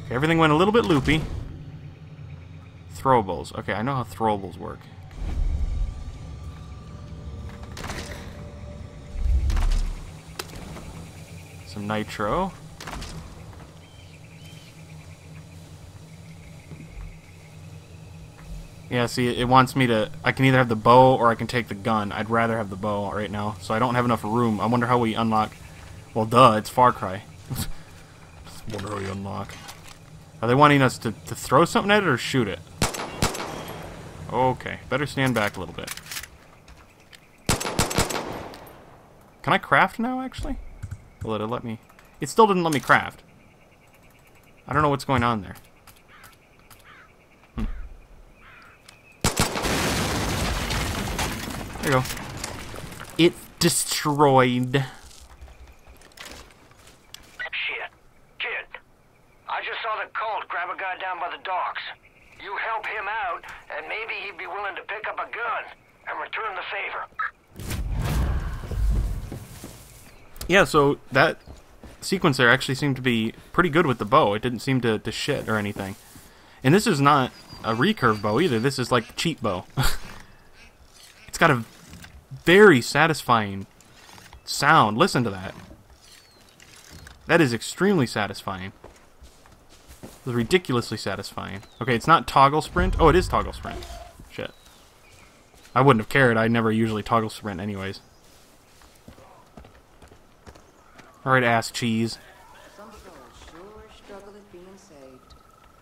Okay, everything went a little bit loopy. Throwables. Okay, I know how throwables work. Some nitro. Yeah, see, it wants me to... I can either have the bow or I can take the gun. I'd rather have the bow right now, so I don't have enough room. I wonder how we unlock... Well, duh, it's Far Cry. Wonder how we unlock. Are they wanting us to throw something at it or shoot it? Okay, better stand back a little bit. Can I craft now, actually? Will it let me... It still didn't let me craft. I don't know what's going on there. There you go. It destroyed. Shit. Kid, I just saw the cult grab a guy down by the docks. You help him out, and maybe he'd be willing to pick up a gun and return the favor. Yeah, so that sequence there actually seemed to be pretty good with the bow. It didn't seem to shit or anything. And this is not a recurve bow either. This is like a cheap bow. It's got a very satisfying sound. Listen to that. That is extremely satisfying. It's ridiculously satisfying. Okay, it's not toggle sprint. Oh, it is toggle sprint. Shit. I wouldn't have cared. I never usually toggle sprint anyways. Alright, ass cheese. Some people sure struggle at being saved.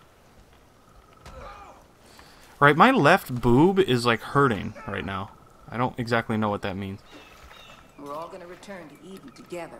Right, my left boob is like hurting right now. I don't exactly know what that means. We're all gonna return to Eden together.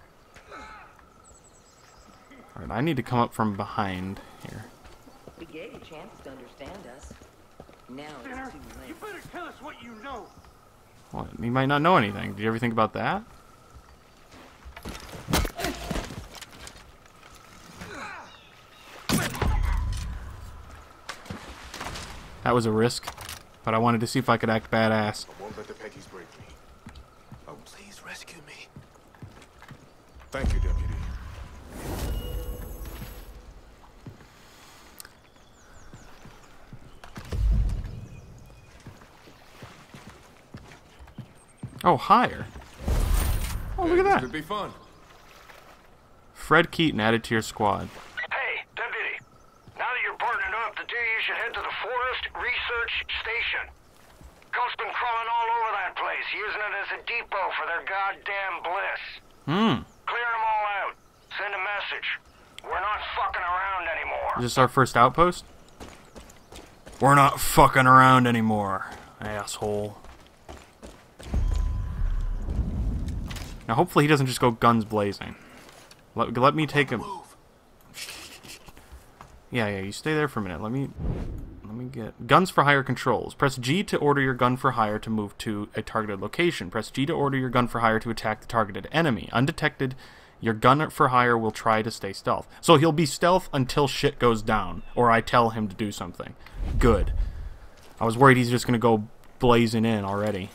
Alright, I need to come up from behind here. We gave you a chance to understand us. Now it's too late. You better tell us what you know. Well, you might not know anything. Did you ever think about that? That was a risk, but I wanted to see if I could act badass. I won't let the Peggies break me. Oh, please rescue me. Thank you, Deputy. Oh, higher. Oh, look at that. Could be fun. Fred Keaton added to your squad. Hey, Deputy. Now that you're partnered up, the two of you should head to the Forest Research Station. Cult's been crawling all over that place, using it as a depot for their goddamn bliss. Clear them all out. Send a message. We're not fucking around anymore. Is this our first outpost? We're not fucking around anymore, asshole. Now, hopefully he doesn't just go guns blazing. Let me take him. Yeah, you stay there for a minute. Let me get... Guns for hire controls. Press G to order your gun for hire to move to a targeted location. Press G to order your gun for hire to attack the targeted enemy. Undetected, your gun for hire will try to stay stealth. So he'll be stealth until shit goes down, or I tell him to do something. Good. I was worried he's just going to go blazing in already.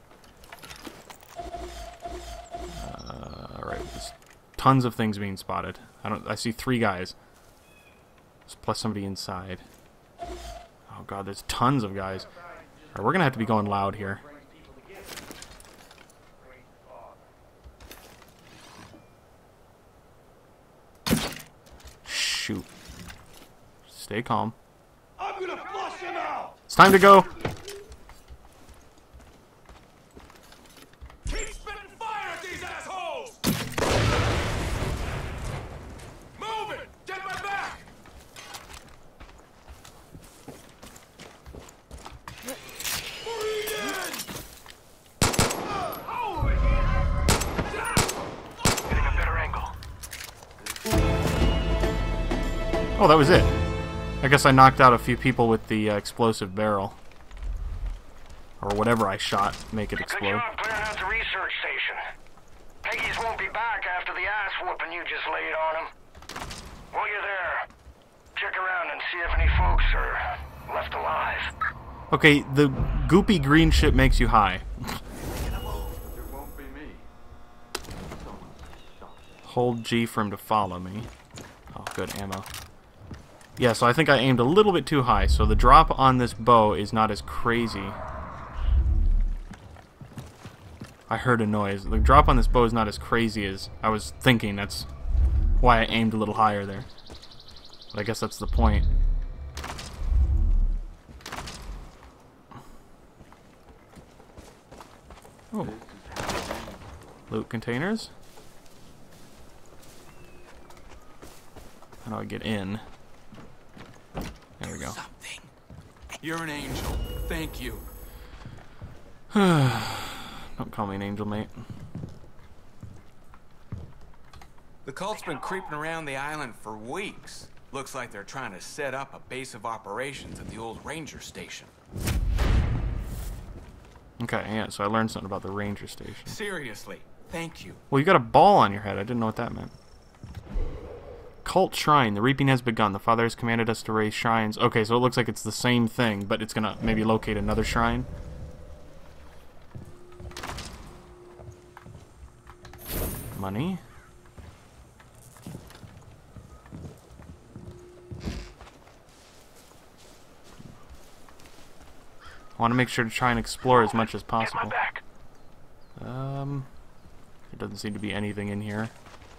Alright, there's tons of things being spotted. I see 3 guys. Plus somebody inside. Oh god, there's tons of guys. Alright, we're gonna have to be going loud here. Shoot. Stay calm. I'm gonna flush him out! It's time to go! Keep spitting fire at these assholes! Move it! Get my back! Breathe in! Getting a better angle. Oh, that was it. I guess I knocked out a few people with the explosive barrel. Or whatever I shot, make it Good explode. job clearing out the research station. Peggies won't be back after the ass whooping you just laid on them. While you're there, check around and see if any folks are left alive. Okay, the goopy green shit makes you high. Hold G for him to follow me. Oh, good ammo. Yeah, so I think I aimed a little bit too high. So the drop on this bow is not as crazy. I heard a noise. The drop on this bow is not as crazy as I was thinking. That's why I aimed a little higher there. But I guess that's the point. Oh. Loot containers. How do I get in? There we go. Something. You're an angel. Thank you. Don't call me an angel, mate. The cult's been creeping around the island for weeks. Looks like they're trying to set up a base of operations at the old ranger station. Okay, yeah, so I learned something about the ranger station. Seriously, thank you. Well, you got a ball on your head. I didn't know what that meant. Cult shrine. The reaping has begun. The Father has commanded us to raise shrines. Okay, so it looks like it's the same thing, but it's gonna maybe locate another shrine. Money. I want to make sure to try and explore as much as possible. There doesn't seem to be anything in here.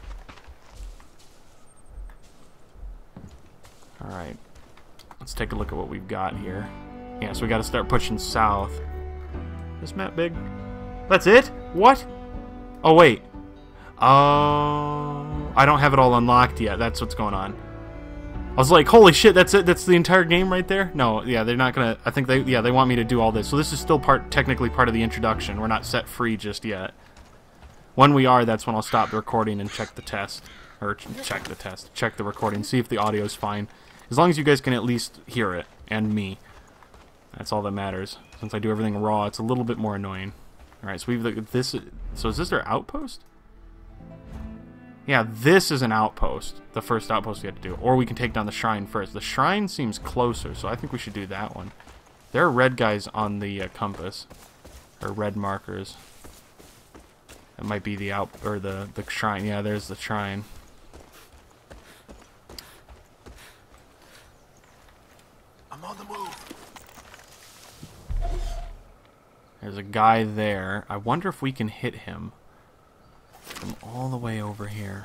Alright. Let's take a look at what we've got here. Yeah, so we gotta start pushing south. This map big? That's it? What? Oh, wait. Oh, I don't have it all unlocked yet. That's what's going on. I was like, holy shit, that's it? That's the entire game right there? No, yeah, they're not gonna... I think they want me to do all this. So this is still technically part of the introduction. We're not set free just yet. When we are, that's when I'll stop the recording and check the test. Or check the test. Check the recording. See if the audio's fine. As long as you guys can at least hear it. And me. That's all that matters. Since I do everything raw, it's a little bit more annoying. Alright, so we've... this. So is this their outpost? Yeah, this is an outpost. The first outpost we have to do. Or we can take down the shrine first. The shrine seems closer, so I think we should do that one. There are red guys on the compass. Or red markers. That might be the the shrine. Yeah, there's the shrine. I'm on the move. There's a guy there. I wonder if we can hit him from all the way over here.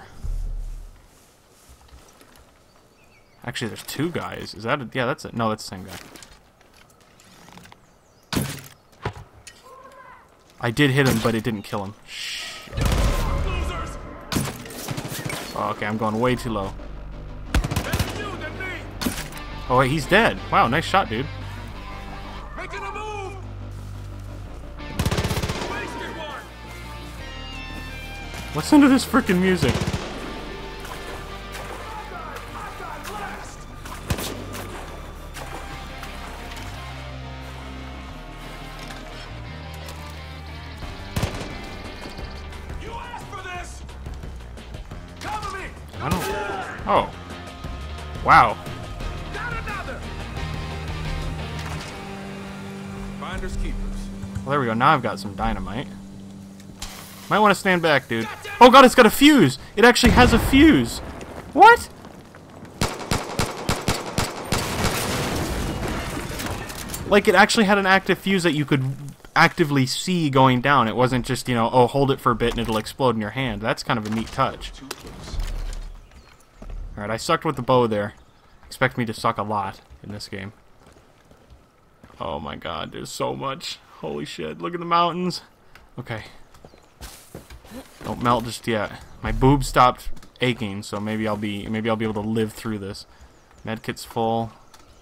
Actually, there's two guys. Is that a... yeah, that's it. No, that's the same guy. I did hit him, but it didn't kill him. Shit. Oh, okay, I'm going way too low. Oh, wait, he's dead. Wow, nice shot, dude. Making a move. Listen to this freaking music. You asked for this. Cover me. I don't... oh. Wow. Got another. Finders keepers. Well, there we go. Now I've got some dynamite. Might want to stand back, dude. Oh god, it's got a fuse! It actually has a fuse! What? Like, it actually had an active fuse that you could actively see going down. It wasn't just, you know, oh, hold it for a bit and it'll explode in your hand. That's kind of a neat touch. Alright, I sucked with the bow there. Expect me to suck a lot in this game. Oh my god, there's so much. Holy shit, look at the mountains. Okay. Don't melt just yet. My boobs stopped aching, so maybe I'll be able to live through this. Medkit's full.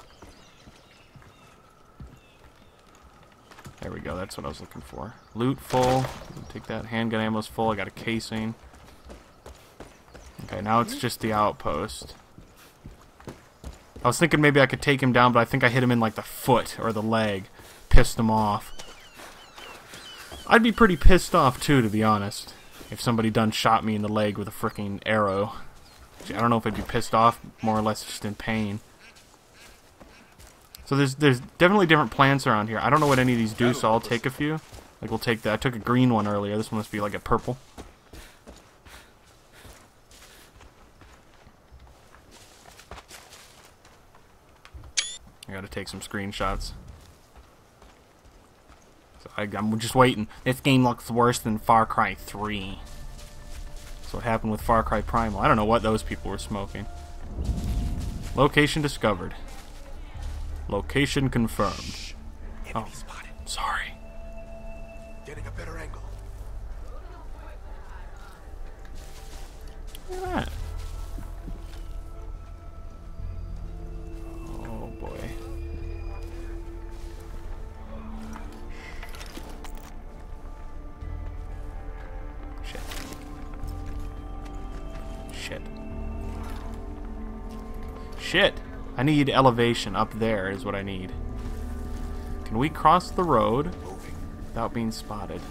There we go, that's what I was looking for. Loot full. Take that. Handgun ammo's full. I got a casing. Okay, now it's just the outpost. I was thinking maybe I could take him down, but I think I hit him in like the foot or the leg. Pissed him off. I'd be pretty pissed off too, to be honest, if somebody done shot me in the leg with a freaking arrow. I don't know if I'd be pissed off, more or less just in pain. So there's definitely different plants around here. I don't know what any of these do, so I'll take a few. Like, we'll take that. I took a green one earlier. This one must be like a purple. gotta take some screenshots. So I'm just waiting. This game looks worse than Far Cry 3. That's what happened with Far Cry Primal. I don't know what those people were smoking. Location discovered. Location confirmed. Oh, sorry. Getting a better angle. Look at that. Oh boy. Shit. Shit. Shit! I need elevation up there is what I need. Can we cross the road without being spotted?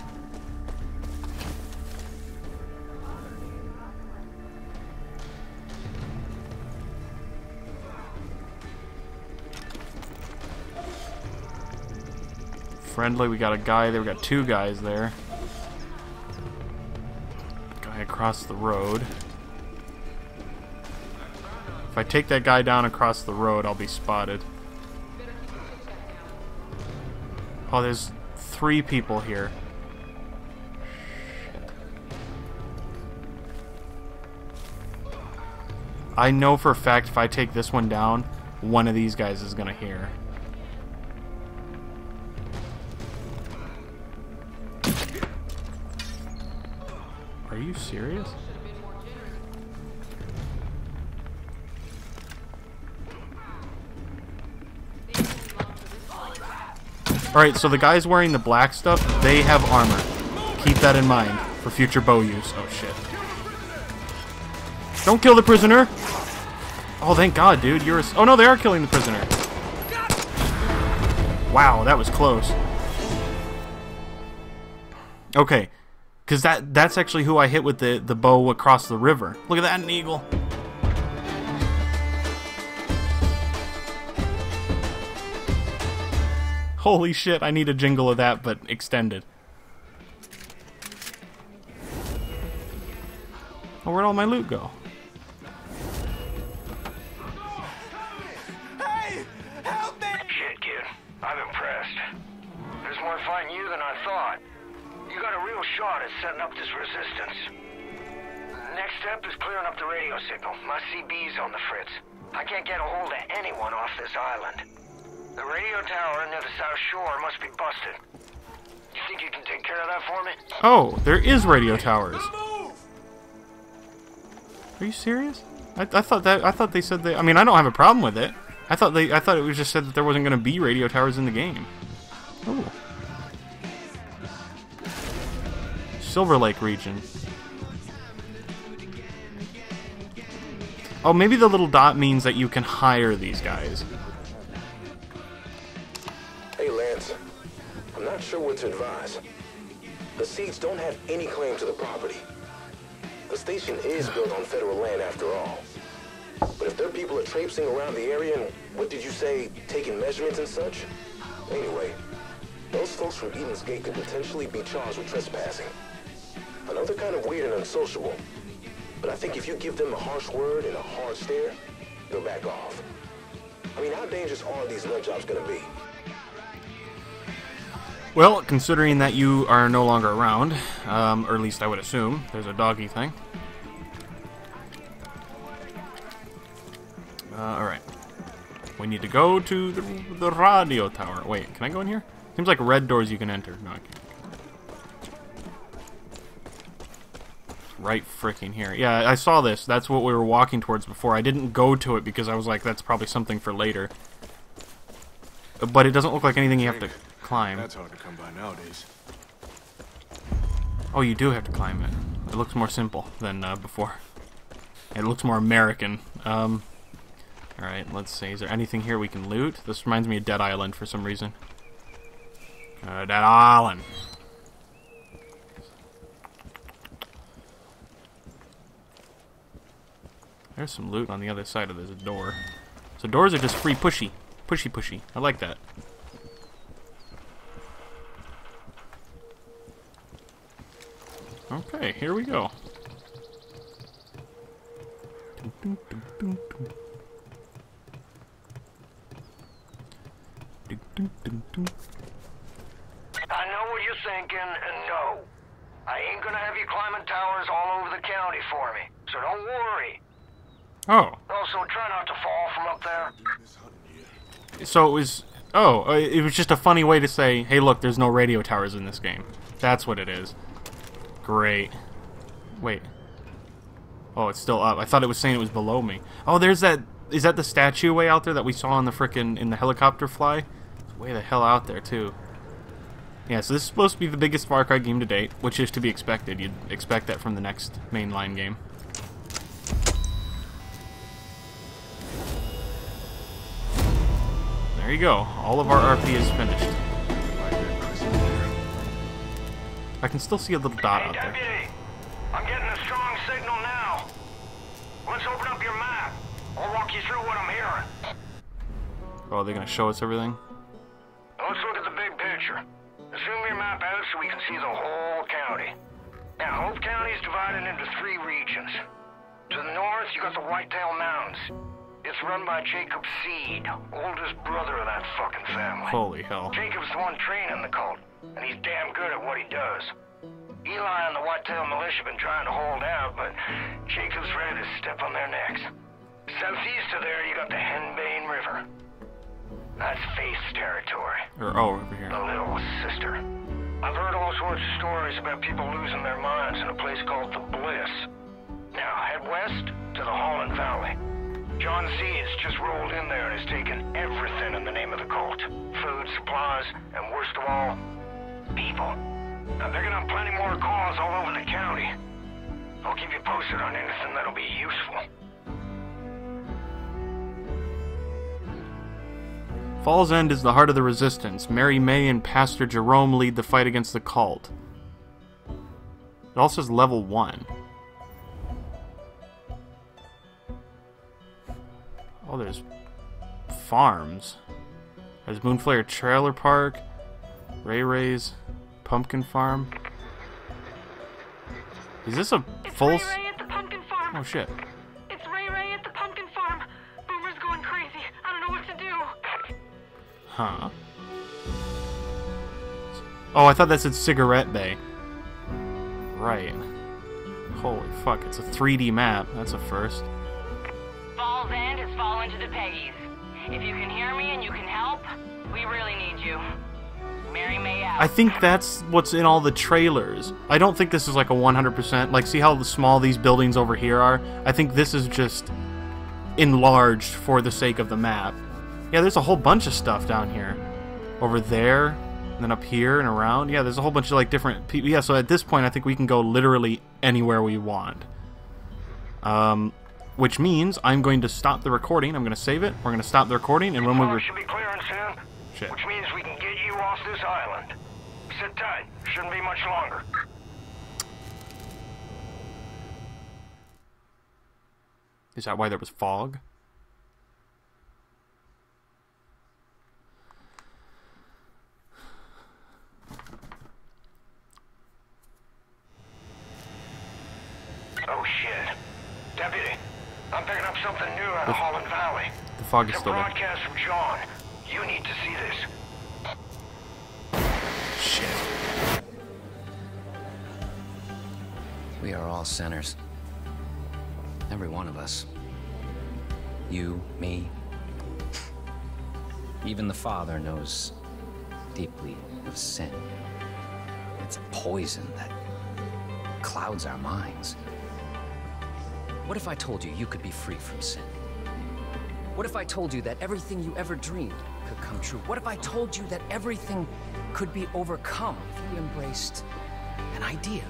Friendly, we got a guy there, we got two guys there. Guy across the road. If I take that guy down across the road, I'll be spotted. Oh, there's 3 people here. Shit. I know for a fact if I take this one down, one of these guys is gonna hear. Are you serious? Alright, so the guys wearing the black stuff, they have armor. Keep that in mind for future bow use. Oh shit. Don't kill the prisoner! Oh, thank God, dude. You're a... Oh no, they are killing the prisoner. Wow, that was close. Okay. Because that's actually who I hit with the bow across the river. Look at that, an eagle. Holy shit, I need a jingle of that, but extended. Oh, where'd all my loot go? Hey! Help me! Shit, kid. I'm impressed. There's more fighting you than I thought. You got a real shot at setting up this resistance. Next step is clearing up the radio signal. My CB's on the fritz. I can't get a hold of anyone off this island. The radio tower near the South Shore must be busted. You think you can take care of that for me? Oh, there is radio towers. Are you serious? I thought they said they. I mean, I don't have a problem with it. I thought it was just said that there wasn't going to be radio towers in the game. Oh. Silver Lake region. Oh, maybe the little dot means that you can hire these guys. Hey, Lance. I'm not sure what to advise. The Seeds don't have any claim to the property. The station is built on federal land after all. But if their people are traipsing around the area and, what did you say, taking measurements and such? Anyway, those folks from Eden's Gate could potentially be charged with trespassing. I know they're kind of weird and unsociable, but I think if you give them a harsh word and a hard stare, they'll back off. I mean, how dangerous are these nut jobs gonna be? Well, considering that you are no longer around, or at least I would assume, there's a doggy thing. Alright. We need to go to the radio tower. Wait, can I go in here? Seems like red doors you can enter. No, I can't. Right fricking here. Yeah, I saw this. That's what we were walking towards before. I didn't go to it because I was like, that's probably something for later. But it doesn't look like anything you have to climb. That's hard to come by nowadays. Oh, you do have to climb it. It looks more simple than before. It looks more American. Alright, let's see. Is there anything here we can loot? This reminds me of Dead Island for some reason. Dead Island. There's some loot on the other side of this door. So doors are just free pushy. Pushy pushy. I like that. Okay, here we go. I know what you're thinking, and no. I ain't gonna have you climbing towers all over the county for me, so don't worry. Oh. Also, try not to fall from up there. So it was... Oh, it was just a funny way to say, hey, look, there's no radio towers in this game. That's what it is. Great. Wait. Oh, it's still up. I thought it was saying it was below me. Oh, there's that... Is that the statue way out there that we saw in the helicopter fly? It's way the hell out there, too. Yeah, so this is supposed to be the biggest Far Cry game to date, which is to be expected. You'd expect that from the next mainline game. There you go. All of our RP is finished. I can still see a little dot out there. Deputy, I'm getting a strong signal now. Let's open up your map. I'll walk you through what I'm hearing. Oh, are they going to show us everything? Let's look at the big picture. Zoom your map out so we can see the whole county. Now, Hope County is divided into 3 regions. To the north, you got the Whitetail Mountains. It's run by Jacob Seed, oldest brother of that fucking family. Holy hell. Jacob's the one training the cult, and he's damn good at what he does. Eli and the Whitetail Militia have been trying to hold out, but Jacob's ready to step on their necks. Southeast of there, you got the Henbane River. That's Faith's territory. Oh, over here. The little sister. I've heard all sorts of stories about people losing their minds in a place called the Bliss. Now, head west to the Holland Valley. John Seeds just rolled in there and has taken everything in the name of the cult. Food, supplies, and worst of all, people. Now, they're gonna have plenty more calls all over the county. I'll keep you posted on anything that'll be useful. Fall's End is the heart of the resistance. Mary May and Pastor Jerome lead the fight against the cult. It also says level 1. Oh, there's farms. There's Moonflare Trailer Park, Ray Ray's Pumpkin Farm. Is this a full... Ray Ray at the Pumpkin Farm. Oh, shit. It's Ray Ray at the Pumpkin Farm. Boomer's going crazy. I don't know what to do. Huh. Oh, I thought that said Cigarette Bay. Right. Holy fuck, it's a 3D map. That's a first. Fall's End has fallen to the Peggies. If you can hear me and you can help, we really need you. Mary May out. I think that's what's in all the trailers. I don't think this is like a 100%. Like, see how small these buildings over here are? I think this is just enlarged for the sake of the map. Yeah, there's a whole bunch of stuff down here. Over there, and then up here and around. Yeah, there's a whole bunch of like different people. Yeah, so at this point I think we can go literally anywhere we want. Which means I'm going to stop the recording. I'm going to save it. We're going to stop the recording, and when we... should be clearing soon. Shit. Which means we can get you off this island. Sit tight. Shouldn't be much longer. Is that why there was fog? Oh shit. Deputy, I'm picking up something new out of Holland Valley. The fog is It's a still there. broadcast from John. You need to see this. Shit. We are all sinners. Every one of us. You, me. Even the Father knows deeply of sin. It's poison that clouds our minds. What if I told you you could be free from sin? What if I told you that everything you ever dreamed could come true? What if I told you that everything could be overcome if you embraced an idea?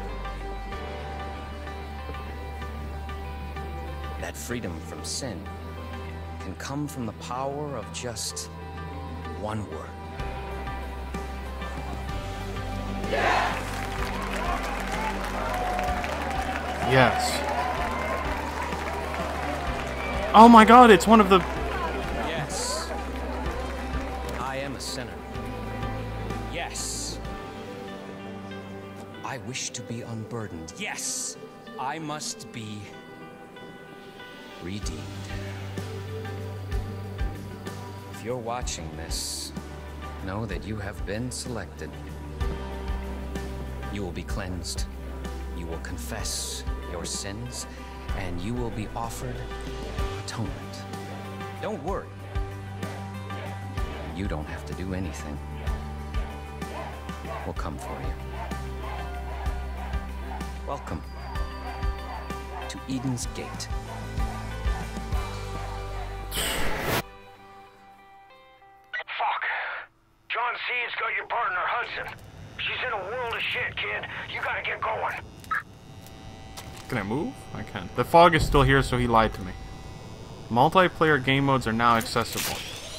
That freedom from sin can come from the power of just one word. Yes. Oh my god, it's one of the... Yes. I am a sinner. Yes. I wish to be unburdened. Yes. I must be redeemed. If you're watching this, know that you have been selected. You will be cleansed. You will confess your sins, and you will be offered atonement. Don't worry. You don't have to do anything. We'll come for you. Welcome to Eden's Gate. Fuck. John C's got your partner, Hudson. She's in a world of shit, kid. You gotta get going. Can I move? I can. The fog is still here, so he lied to me. Multiplayer game modes are now accessible.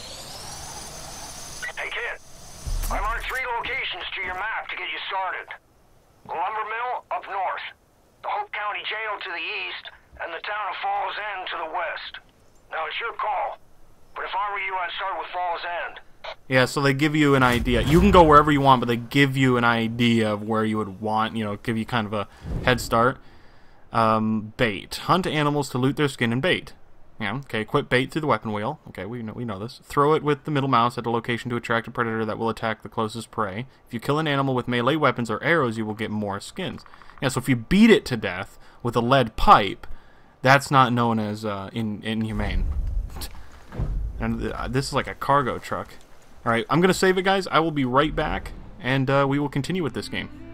Hey, kid. I marked 3 locations to your map to get you started. The lumber mill up north, the Hope County Jail to the east, and the town of Falls End to the west. Now, it's your call, but if I were you, I'd start with Falls End. Yeah, so they give you an idea. You can go wherever you want, but they give you an idea of where you would want, you know, give you kind of a head start. Bait. Hunt animals to loot their skin and bait. Yeah, okay, equip bait through the weapon wheel. Okay, we know this. Throw it with the middle mouse at a location to attract a predator that will attack the closest prey. If you kill an animal with melee weapons or arrows, you will get more skins. Yeah, so if you beat it to death with a lead pipe, that's not known as inhumane. And this is like a cargo truck. Alright, I'm going to save it, guys. I will be right back, and we will continue with this game.